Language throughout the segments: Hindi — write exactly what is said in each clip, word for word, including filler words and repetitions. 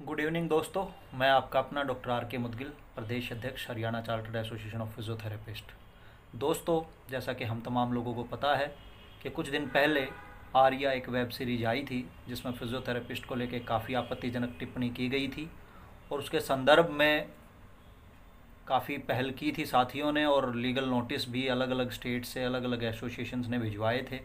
गुड इवनिंग दोस्तों। मैं आपका अपना डॉक्टर आर के मुदगिल, प्रदेश अध्यक्ष Haryana chartered association of physiotherapist. दोस्तों, जैसा कि हम तमाम लोगों को पता है कि कुछ दिन पहले आर्या एक वेब सीरीज आई थी जिसमें फिजियोथेरेपिस्ट को लेकर काफ़ी आपत्तिजनक टिप्पणी की गई थी और उसके संदर्भ में काफ़ी पहल की थी साथियों ने और लीगल नोटिस भी अलग अलग स्टेट से अलग अलग एसोसिएशंस ने भिजवाए थे।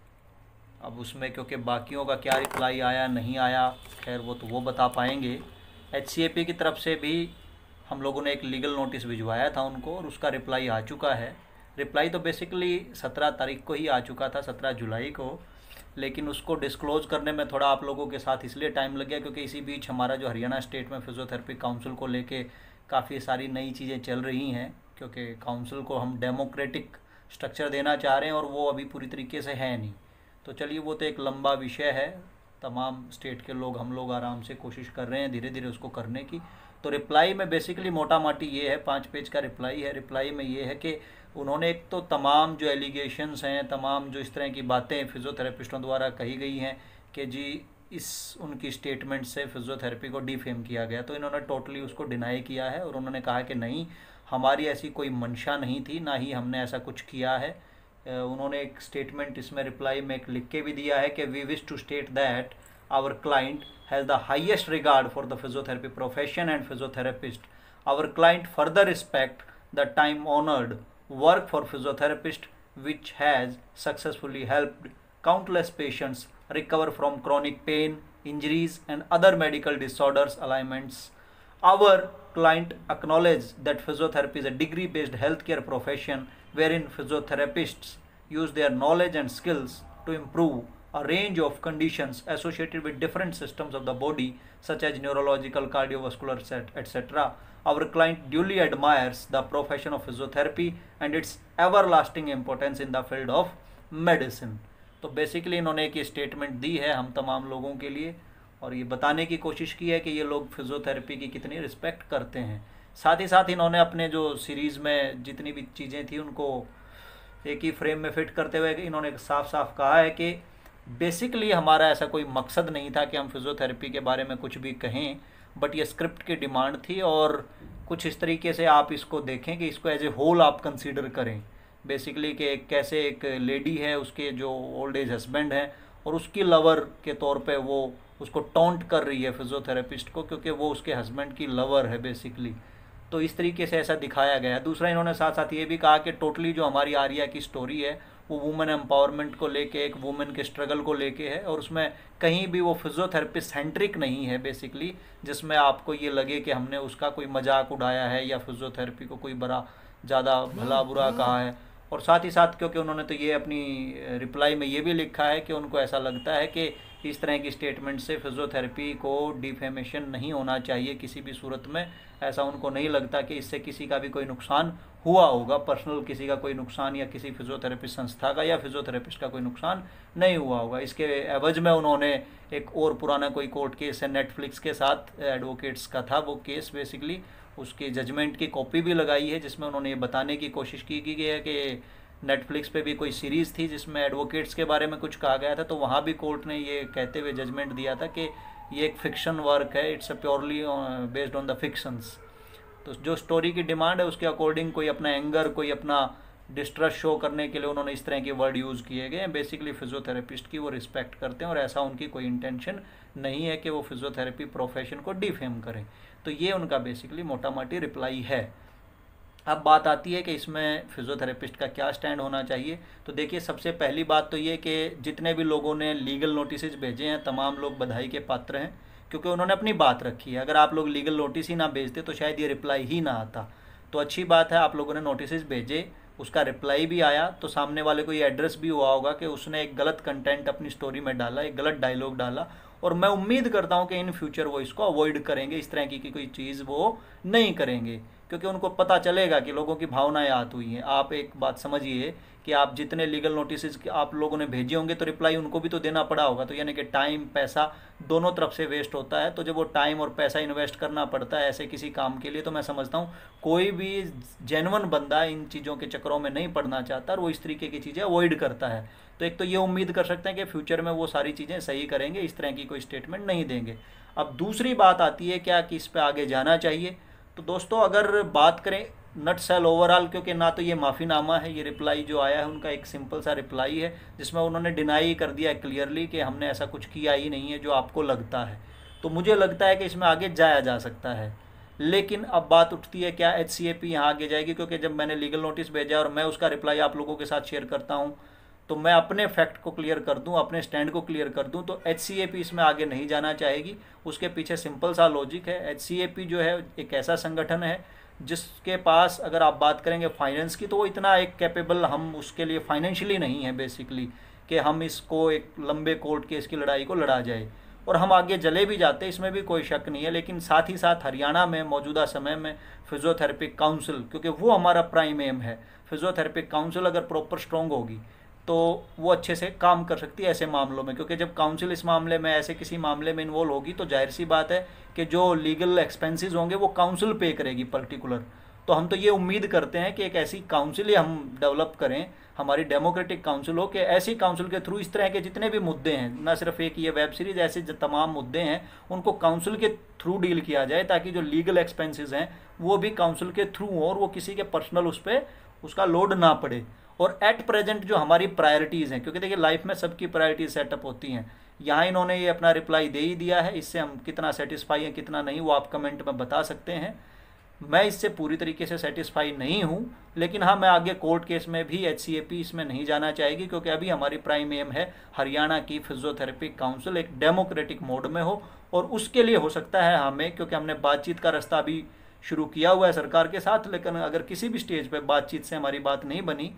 अब उसमें क्योंकि बाकियों का क्या रिप्लाई आया नहीं आया, खैर वो तो वो बता पाएंगे। एच सी ए पी की तरफ से भी हम लोगों ने एक लीगल नोटिस भिजवाया था उनको और उसका रिप्लाई आ चुका है। रिप्लाई तो बेसिकली सत्रह तारीख को ही आ चुका था, सत्रह जुलाई को, लेकिन उसको डिस्क्लोज़ करने में थोड़ा आप लोगों के साथ इसलिए टाइम लग गया क्योंकि इसी बीच हमारा जो हरियाणा स्टेट में फिजियोथेरेपी काउंसिल को लेके काफ़ी सारी नई चीज़ें चल रही हैं, क्योंकि काउंसिल को हम डेमोक्रेटिक स्ट्रक्चर देना चाह रहे हैं और वो अभी पूरी तरीके से है नहीं। तो चलिए, वो तो एक लंबा विषय है, तमाम स्टेट के लोग हम लोग आराम से कोशिश कर रहे हैं धीरे धीरे उसको करने की। तो रिप्लाई में बेसिकली मोटा माटी ये है, पाँच पेज का रिप्लाई है। रिप्लाई में ये है कि उन्होंने एक तो तमाम जो एलिगेशंस हैं, तमाम जो इस तरह की बातें फिजियोथेरेपिस्टों द्वारा कही गई हैं कि जी इस उनकी स्टेटमेंट से फिजियोथेरेपी को डिफेम किया गया, तो इन्होंने टोटली उसको डिनाई किया है और उन्होंने कहा कि नहीं, हमारी ऐसी कोई मंशा नहीं थी, ना ही हमने ऐसा कुछ किया है। उन्होंने एक स्टेटमेंट इसमें रिप्लाई में एक लिख के भी दिया है कि we wish to state that our client has the highest regard for the physiotherapy profession and physiotherapist. Our client further respect the time honoured work for physiotherapist which has successfully helped countless patients recover from chronic pain, injuries and other medical disorders ailments. Our client acknowledges that physiotherapy is a degree-based healthcare profession wherein physiotherapists use their knowledge and skills to improve a range of conditions associated with different systems of the body such as neurological, cardiovascular, et cetera. Our client duly admires the profession of physiotherapy and its everlasting importance in the field of medicine. तो बेसिकली इन्होंने एक स्टेटमेंट दी है हम तमाम लोगों के लिए और ये बताने की कोशिश की है कि ये लोग फिजियोथेरेपी की कितनी रिस्पेक्ट करते हैं। साथ ही साथ इन्होंने अपने जो सीरीज़ में जितनी भी चीज़ें थी उनको एक ही फ्रेम में फिट करते हुए इन्होंने साफ साफ कहा है कि बेसिकली हमारा ऐसा कोई मकसद नहीं था कि हम फिजियोथेरेपी के बारे में कुछ भी कहें, बट ये स्क्रिप्ट की डिमांड थी और कुछ इस तरीके से आप इसको देखें कि इसको एज ए होल आप कंसीडर करें। बेसिकली कि कैसे एक लेडी है, उसके जो ओल्ड एज हस्बैंड हैं और उसकी लवर के तौर पे वो उसको टॉन्ट कर रही है फिजियोथेरेपिस्ट को, क्योंकि वो उसके हस्बैंड की लवर है बेसिकली। तो इस तरीके से ऐसा दिखाया गया है। दूसरा, इन्होंने साथ साथ ये भी कहा कि टोटली जो हमारी आर्या की स्टोरी है वो वुमेन एम्पावरमेंट को लेके, एक वुमेन के स्ट्रगल को लेके है और उसमें कहीं भी वो फिजियोथेरेपी सेंट्रिक नहीं है बेसिकली, जिसमें आपको ये लगे कि हमने उसका कोई मजाक उड़ाया है या फिजियोथेरेपी को कोई बड़ा ज़्यादा भला बुरा कहा है। और साथ ही साथ क्योंकि उन्होंने तो ये अपनी रिप्लाई में ये भी लिखा है कि उनको ऐसा लगता है कि इस तरह की स्टेटमेंट से फिजियोथेरेपी को डिफेमेशन नहीं होना चाहिए किसी भी सूरत में। ऐसा उनको नहीं लगता कि इससे किसी का भी कोई नुकसान हुआ होगा, पर्सनल किसी का कोई नुकसान या किसी फिजियोथेरेपिस्ट संस्था का या फिजियोथेरेपिस्ट का कोई नुकसान नहीं हुआ होगा। इसके एवज में उन्होंने एक और पुराना कोई कोर्ट केस है नेटफ्लिक्स के साथ, एडवोकेट्स का था वो केस, बेसिकली उसकी जजमेंट की कॉपी भी लगाई है जिसमें उन्होंने ये बताने की कोशिश की गई है कि नेटफ्लिक्स पे भी कोई सीरीज़ थी जिसमें एडवोकेट्स के बारे में कुछ कहा गया था, तो वहाँ भी कोर्ट ने ये कहते हुए जजमेंट दिया था कि ये एक फिक्शन वर्क है, it's a purely based on the fictions. तो जो स्टोरी की डिमांड है उसके अकॉर्डिंग कोई अपना एंगर, कोई अपना डिस्ट्रेस शो करने के लिए उन्होंने इस तरह के वर्ड यूज़ किए गए हैं। बेसिकली फिजियोथेरेपिस्ट की वो रिस्पेक्ट करते हैं और ऐसा उनकी कोई इंटेंशन नहीं है कि वो फिजियोथेरेपी प्रोफेशन को डिफेम करें। तो ये उनका बेसिकली मोटा मोटी रिप्लाई है। अब बात आती है कि इसमें फिजियोथेरेपिस्ट का क्या स्टैंड होना चाहिए। तो देखिए, सबसे पहली बात तो ये कि जितने भी लोगों ने लीगल नोटिस भेजे हैं तमाम लोग बधाई के पात्र हैं, क्योंकि उन्होंने अपनी बात रखी है। अगर आप लोग लीगल नोटिस ही ना भेजते तो शायद ये रिप्लाई ही ना आता। तो अच्छी बात है, आप लोगों ने नोटिस भेजे, उसका रिप्लाई भी आया, तो सामने वाले को ये एड्रेस भी हुआ होगा कि उसने एक गलत कंटेंट अपनी स्टोरी में डाला, एक गलत डायलॉग डाला, और मैं उम्मीद करता हूँ कि इन फ्यूचर वो इसको अवॉइड करेंगे, इस तरह की, की कोई चीज़ वो नहीं करेंगे, क्योंकि उनको पता चलेगा कि लोगों की भावनाएं आत हुई हैं। आप एक बात समझिए कि आप जितने लीगल नोटिस आप लोगों ने भेजे होंगे तो रिप्लाई उनको भी तो देना पड़ा होगा, तो यानी कि टाइम पैसा दोनों तरफ से वेस्ट होता है। तो जब वो टाइम और पैसा इन्वेस्ट करना पड़ता है ऐसे किसी काम के लिए, तो मैं समझता हूँ कोई भी जेन्युइन बंदा इन चीज़ों के चक्करों में नहीं पड़ना चाहता और वो इस तरीके की चीज़ें अवॉइड करता है। तो एक तो ये उम्मीद कर सकते हैं कि फ्यूचर में वो सारी चीज़ें सही करेंगे, इस तरह की कोई स्टेटमेंट नहीं देंगे। अब दूसरी बात आती है क्या कि इस पे आगे जाना चाहिए। तो दोस्तों अगर बात करें नट सेल ओवरऑल, क्योंकि ना तो ये माफ़ीनामा है, ये रिप्लाई जो आया है उनका एक सिंपल सा रिप्लाई है जिसमें उन्होंने डिनाई कर दिया है क्लियरली कि हमने ऐसा कुछ किया ही नहीं है जो आपको लगता है। तो मुझे लगता है कि इसमें आगे जाया जा सकता है। लेकिन अब बात उठती है क्या एच सी ए पी यहाँ आगे जाएगी, क्योंकि जब मैंने लीगल नोटिस भेजा और मैं उसका रिप्लाई आप लोगों के साथ शेयर करता हूँ तो मैं अपने फैक्ट को क्लियर कर दूं, अपने स्टैंड को क्लियर कर दूं, तो एच सी ए पी इसमें आगे नहीं जाना चाहेगी। उसके पीछे सिंपल सा लॉजिक है। एच सी ए पी जो है एक ऐसा संगठन है जिसके पास अगर आप बात करेंगे फाइनेंस की तो वो इतना एक कैपेबल, हम उसके लिए फाइनेंशियली नहीं है बेसिकली कि हम इसको एक लंबे कोर्ट केस की लड़ाई को लड़ा जाए, और हम आगे चले भी जाते, इसमें भी कोई शक नहीं है। लेकिन साथ ही साथ हरियाणा में मौजूदा समय में फिजियोथेरेपी काउंसिल, क्योंकि वो हमारा प्राइम एम है, फिजियोथेरेपी काउंसिल अगर प्रॉपर स्ट्रॉन्ग होगी तो वो अच्छे से काम कर सकती है ऐसे मामलों में, क्योंकि जब काउंसिल इस मामले में ऐसे किसी मामले में इन्वॉल्व होगी तो जाहिर सी बात है कि जो लीगल एक्सपेंसेस होंगे वो काउंसिल पे करेगी पर्टिकुलर। तो हम तो ये उम्मीद करते हैं कि एक ऐसी काउंसिल ही हम डेवलप करें, हमारी डेमोक्रेटिक काउंसिल हो, कि ऐसी काउंसिल के थ्रू इस तरह के जितने भी मुद्दे हैं, ना सिर्फ एक ये वेब सीरीज, ऐसे जो तमाम मुद्दे हैं उनको काउंसिल के थ्रू डील किया जाए, ताकि जो लीगल एक्सपेंसेस हैं वो भी काउंसिल के थ्रू हो और वो किसी के पर्सनल उस पर उसका लोड ना पड़े। और एट प्रेजेंट जो हमारी प्रायोरिटीज़ हैं, क्योंकि देखिए लाइफ में सबकी प्रायोरिटीज सेटअप होती हैं, यहाँ इन्होंने ये अपना रिप्लाई दे ही दिया है, इससे हम कितना सेटिस्फाई हैं कितना नहीं वो आप कमेंट में बता सकते हैं। मैं इससे पूरी तरीके से सेटिस्फाई नहीं हूँ, लेकिन हाँ मैं आगे कोर्ट केस में भी एच सी ए पी इसमें नहीं जाना चाहेगी, क्योंकि अभी हमारी प्राइम एम है हरियाणा की फिजियोथेरेपी काउंसिल एक डेमोक्रेटिक मोड में हो, और उसके लिए हो सकता है हमें, क्योंकि हमने बातचीत का रास्ता अभी शुरू किया हुआ है सरकार के साथ, लेकिन अगर किसी भी स्टेज पर बातचीत से हमारी बात नहीं बनी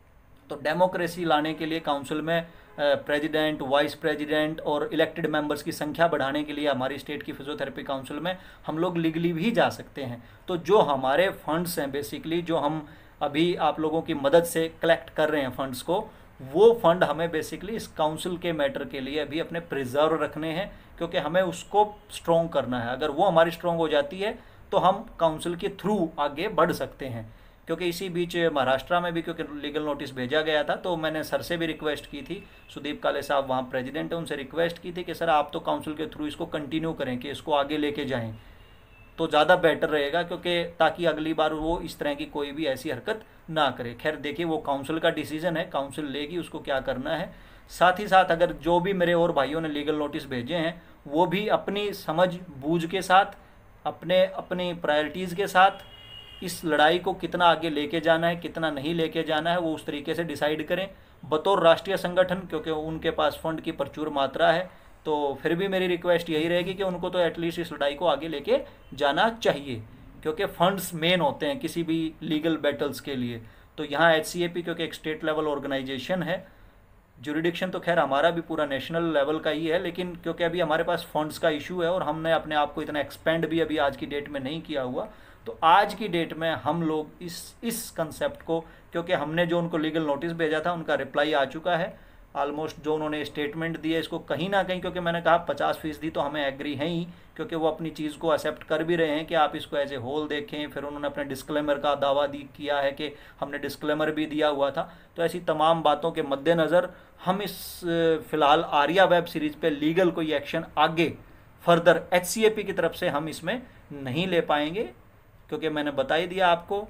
तो डेमोक्रेसी लाने के लिए काउंसिल में प्रेसिडेंट, वाइस प्रेसिडेंट और इलेक्टेड मेंबर्स की संख्या बढ़ाने के लिए हमारी स्टेट की फिजियोथेरेपी काउंसिल में हम लोग लीगली भी जा सकते हैं। तो जो हमारे फंड्स हैं बेसिकली, जो हम अभी आप लोगों की मदद से कलेक्ट कर रहे हैं फंड्स को, वो फंड हमें बेसिकली इस काउंसिल के मैटर के लिए अभी अपने प्रिजर्व रखने हैं, क्योंकि हमें उसको स्ट्रॉन्ग करना है। अगर वो हमारी स्ट्रॉन्ग हो जाती है तो हम काउंसिल के थ्रू आगे बढ़ सकते हैं। क्योंकि इसी बीच महाराष्ट्र में भी क्योंकि लीगल नोटिस भेजा गया था, तो मैंने सर से भी रिक्वेस्ट की थी, सुदीप काले साहब वहाँ प्रेसिडेंट है, उनसे रिक्वेस्ट की थी कि सर आप तो काउंसिल के थ्रू इसको कंटिन्यू करें, कि इसको आगे लेके जाएं तो ज़्यादा बेटर रहेगा, क्योंकि ताकि अगली बार वो इस तरह की कोई भी ऐसी हरकत ना करे। खैर देखिए वो काउंसिल का डिसीजन है, काउंसिल लेगी उसको क्या करना है। साथ ही साथ अगर जो भी मेरे और भाइयों ने लीगल नोटिस भेजे हैं वो भी अपनी समझ बूझ के साथ, अपने अपनी प्रायोरिटीज़ के साथ इस लड़ाई को कितना आगे लेके जाना है कितना नहीं लेके जाना है वो उस तरीके से डिसाइड करें बतौर राष्ट्रीय संगठन, क्योंकि उनके पास फंड की प्रचुर मात्रा है। तो फिर भी मेरी रिक्वेस्ट यही रहेगी कि उनको तो एटलीस्ट इस लड़ाई को आगे लेके जाना चाहिए, क्योंकि फंड्स मेन होते हैं किसी भी लीगल बैटल्स के लिए। तो यहाँ एच सी ए पी क्योंकि एक स्टेट लेवल ऑर्गेनाइजेशन है, जुरिडिक्शन तो खैर हमारा भी पूरा नेशनल लेवल का ही है, लेकिन क्योंकि अभी हमारे पास फंड्स का इशू है और हमने अपने आप को इतना एक्सपेंड भी अभी आज की डेट में नहीं किया हुआ, तो आज की डेट में हम लोग इस इस कंसेप्ट को, क्योंकि हमने जो उनको लीगल नोटिस भेजा था उनका रिप्लाई आ चुका है ऑलमोस्ट, जो उन्होंने स्टेटमेंट दिए इसको कहीं ना कहीं, क्योंकि मैंने कहा पचास फीसदी तो हमें एग्री है ही, क्योंकि वो अपनी चीज़ को एक्सेप्ट कर भी रहे हैं कि आप इसको एज ए होल देखें। फिर उन्होंने अपने डिस्क्लेमर का दावा दी किया है कि हमने डिस्क्लेमर भी दिया हुआ था। तो ऐसी तमाम बातों के मद्देनज़र हम इस फ़िलहाल आर्या वेब सीरीज़ पे लीगल कोई एक्शन आगे further H C A P की तरफ से हम इसमें नहीं ले पाएंगे, क्योंकि मैंने बता ही दिया आपको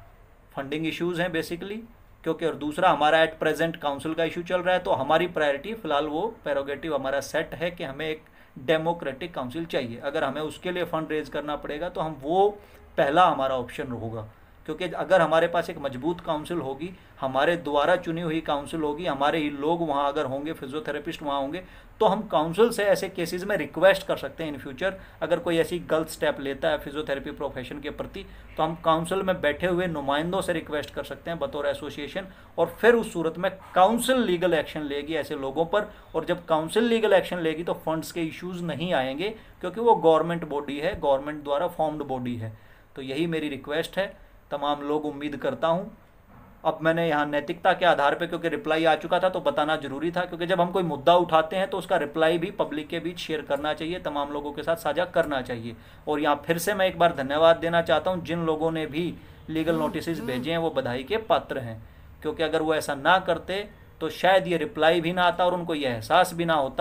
फंडिंग इश्यूज़ हैं बेसिकली, क्योंकि और दूसरा हमारा एट प्रेजेंट काउंसिल का इशू चल रहा है। तो हमारी प्रायोरिटी फ़िलहाल वो प्रेरोगेटिव हमारा सेट है कि हमें एक डेमोक्रेटिक काउंसिल चाहिए। अगर हमें उसके लिए फ़ंड रेज करना पड़ेगा तो हम वो पहला हमारा ऑप्शन होगा, क्योंकि अगर हमारे पास एक मजबूत काउंसिल होगी, हमारे द्वारा चुनी हुई काउंसिल होगी, हमारे ही लोग वहाँ अगर होंगे, फिजियोथेरेपिस्ट वहाँ होंगे, तो हम काउंसिल से ऐसे केसेस में रिक्वेस्ट कर सकते हैं इन फ्यूचर अगर कोई ऐसी गलत स्टेप लेता है फिजियोथेरेपी प्रोफेशन के प्रति, तो हम काउंसिल में बैठे हुए नुमाइंदों से रिक्वेस्ट कर सकते हैं बतौर एसोसिएशन, और फिर उस सूरत में काउंसिल लीगल एक्शन लेगी ऐसे लोगों पर। और जब काउंसिल लीगल एक्शन लेगी तो फंड्स के इश्यूज़ नहीं आएंगे, क्योंकि वो गवर्नमेंट बॉडी है, गवर्नमेंट द्वारा फॉर्म्ड बॉडी है। तो यही मेरी रिक्वेस्ट है तमाम लोग, उम्मीद करता हूँ। अब मैंने यहाँ नैतिकता के आधार पे, क्योंकि रिप्लाई आ चुका था तो बताना जरूरी था, क्योंकि जब हम कोई मुद्दा उठाते हैं तो उसका रिप्लाई भी पब्लिक के बीच शेयर करना चाहिए, तमाम लोगों के साथ साझा करना चाहिए। और यहाँ फिर से मैं एक बार धन्यवाद देना चाहता हूँ जिन लोगों ने भी लीगल नोटिस भेजे हैं, वो बधाई के पात्र हैं, क्योंकि अगर वो ऐसा ना करते तो शायद ये रिप्लाई भी ना आता और उनको ये एहसास भी ना होता,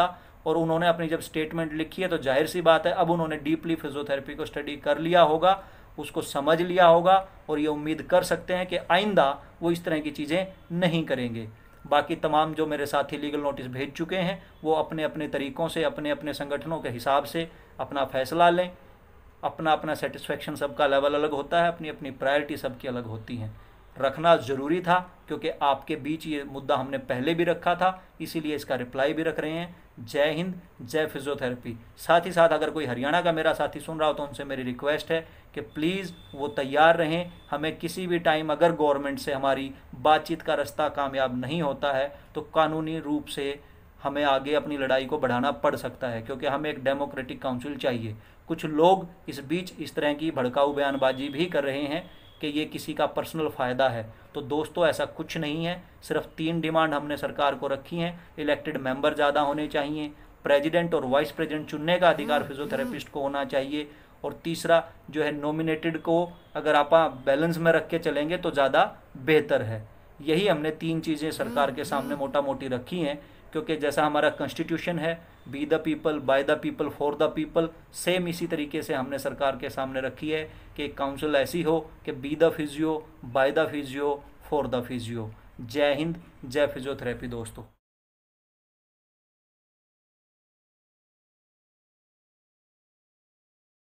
और उन्होंने अपनी जब स्टेटमेंट लिखी है तो जाहिर सी बात है अब उन्होंने डीपली फिजियोथेरेपी को स्टडी कर लिया होगा, उसको समझ लिया होगा और ये उम्मीद कर सकते हैं कि आइंदा वो इस तरह की चीज़ें नहीं करेंगे। बाकी तमाम जो मेरे साथी लीगल नोटिस भेज चुके हैं वो अपने अपने तरीक़ों से, अपने अपने संगठनों के हिसाब से अपना फ़ैसला लें। अपना अपना सेटिस्फेक्शन सबका लेवल अलग होता है, अपनी अपनी प्रायोरिटी सबकी अलग होती हैं। रखना ज़रूरी था क्योंकि आपके बीच ये मुद्दा हमने पहले भी रखा था, इसीलिए इसका रिप्लाई भी रख रहे हैं। जय हिंद, जय फिजियोथेरेपी। साथ ही साथ अगर कोई हरियाणा का मेरा साथी सुन रहा हो तो उनसे मेरी रिक्वेस्ट है कि प्लीज़ वो तैयार रहें। हमें किसी भी टाइम अगर गवर्नमेंट से हमारी बातचीत का रास्ता कामयाब नहीं होता है तो कानूनी रूप से हमें आगे अपनी लड़ाई को बढ़ाना पड़ सकता है, क्योंकि हमें एक डेमोक्रेटिक काउंसिल चाहिए। कुछ लोग इस बीच इस तरह की भड़काऊ बयानबाजी भी कर रहे हैं कि ये किसी का पर्सनल फ़ायदा है। तो दोस्तों ऐसा कुछ नहीं है। सिर्फ तीन डिमांड हमने सरकार को रखी हैं। इलेक्टेड मेंबर ज़्यादा होने चाहिए, प्रेसिडेंट और वाइस प्रेसिडेंट चुनने का अधिकार फिजियोथेरेपिस्ट को होना चाहिए, और तीसरा जो है नॉमिनेटेड को अगर आप बैलेंस में रख के चलेंगे तो ज़्यादा बेहतर है। यही हमने तीन चीज़ें सरकार के सामने मोटा मोटी रखी हैं, क्योंकि जैसा हमारा कॉन्स्टिट्यूशन है be the people, by the people, for the people, same इसी तरीके से हमने सरकार के सामने रखी है कि एक काउंसिल ऐसी हो कि be the physio, by the physio, for the physio. जय हिंद, जय फिजियोथेरेपी दोस्तों।